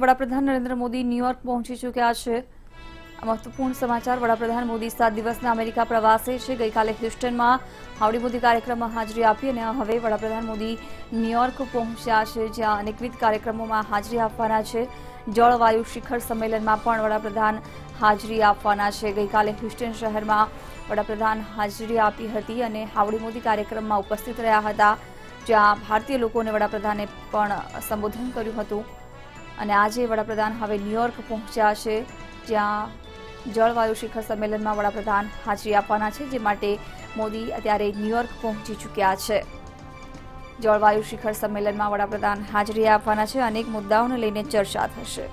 વડાપ્રધાન નરેન્દ્ર મોદી ન્યુયોર્ક પહોંચી ચૂક્યા છે। મહત્વપૂર્ણ સમાચાર। વડાપ્રધાન મોદી 7 દિવસના અમેરિકા પ્રવાસે છે। ગઈકાલે હ્યુસ્ટનમાં હાઉડી મોદી કાર્યક્રમમાં હાજરી આપી અને હવે વડાપ્રધાન મોદી ન્યુયોર્ક પહોંચ્યા છે, જ્યાં અનેકવિધ કાર્યક્રમોમાં હાજરી આપવાના છે। જળવાયુ શિખર સંમેલનમાં પણ વડાપ્રધાન હાજરી આપવાના છે। ગઈકાલે હ્યુસ્ટન શહેરમાં વડાપ્રધાન હાજરી આપી હતી અને હાઉડી મોદી કાર્યક્રમમાં ઉપસ્થિત રહ્યા હતા, જ્યાં ભારતીય લોકોને વડાપ્રધાને પણ સંબોધન કર્યું હતું। અને આજે વડાપ્રધાન હવે ન્યુયોર્ક પહોંચ્યા છે, જ્યાં જળવાયુ શિખર સંમેલનમાં વડાપ્રધાન હાજરી આપવાના છે, જે માટે મોદી અત્યારે ન્યુયોર્ક પહોંચી ચૂક્યા છે। જળવાયુ શિખર સંમેલનમાં વડાપ્રધાન હાજરી આપવાના છે। અનેક મુદ્દાઓને લઈને ચર્ચા થશે।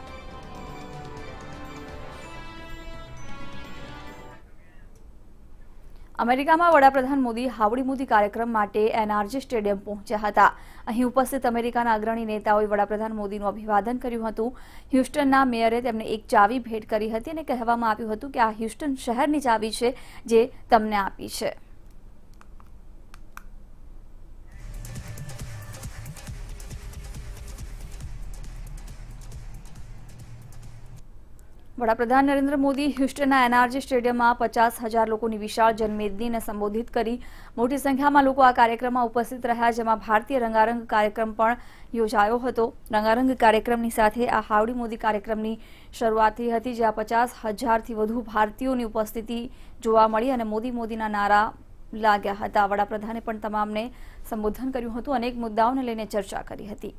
અમેરિકામાં વડાપ્રધાન મોદી હાઉડી મોદી કાર્યક્રમ માટે એનઆરજી સ્ટેડિયમ પહોંચ્યા હતા। અહીં ઉપસ્થિત અમેરિકાના અગ્રણી નેતાઓએ વડાપ્રધાન મોદીનું અભિવાદન કર્યું હતું। હ્યુસ્ટનના મેયરે તેમને એક ચાવી ભેટ કરી હતી અને કહેવામાં આવ્યું હતું કે આ હ્યુસ્ટન શહેરની ચાવી છે, જે તમને આપી છે। વડાપ્રધાન નરેન્દ્ર મોદી હ્યુસ્ટનના એનઆરજી સ્ટેડિયમમાં 50,000 લોકોની વિશાળ જનમેદનીને સંબોધિત કરી। મોટી સંખ્યામાં લોકો આ કાર્યક્રમમાં ઉપસ્થિત રહ્યા, જેમાં ભારતીય રંગારંગ કાર્યક્રમ પણ યોજાયો હતો। રંગારંગ કાર્યક્રમની સાથે આ હાઉડી મોદી કાર્યક્રમની શરૂઆત થઈ હતી, જ્યાં 50,000થી વધુ ભારતીયોની ઉપસ્થિતિ જોવા મળી અને મોદી મોદીના નારા લાગ્યા હતા। વડાપ્રધાને પણ તમામને સંબોધન કર્યું હતું, અનેક મુદ્દાઓને લઈને ચર્ચા કરી હતી।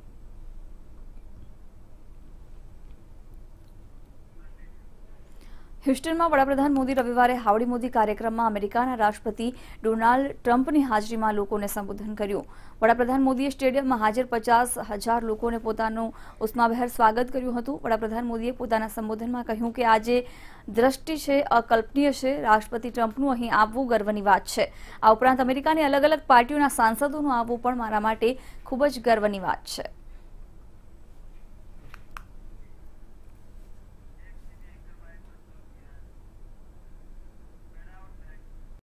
હ્યુસ્ટનમાં વડાપ્રધાન મોદી રવિવારે હાઉડી મોદી કાર્યક્રમમાં અમેરિકાના રાષ્ટ્રપતિ ડોનાલ્ડ ટ્રમ્પની હાજરીમાં લોકોને સંબોધન કર્યું। વડાપ્રધાન મોદીએ સ્ટેડિયમમાં હાજર 50,000 લોકોને પોતાનું ઉષ્માભેર સ્વાગત કર્યું હતું। વડાપ્રધાન મોદીએ પોતાના સંબોધનમાં કહ્યું કે આજે દ્રષ્ટિ છે, અકલ્પનીય છે। રાષ્ટ્રપતિ ટ્રમ્પનું અહીં આવવું ગર્વની વાત છે। આ ઉપરાંત અમેરિકાની અલગ અલગ પાર્ટીઓના સાંસદોનું આવવું પણ મારા માટે ખૂબ જ ગર્વની વાત છે।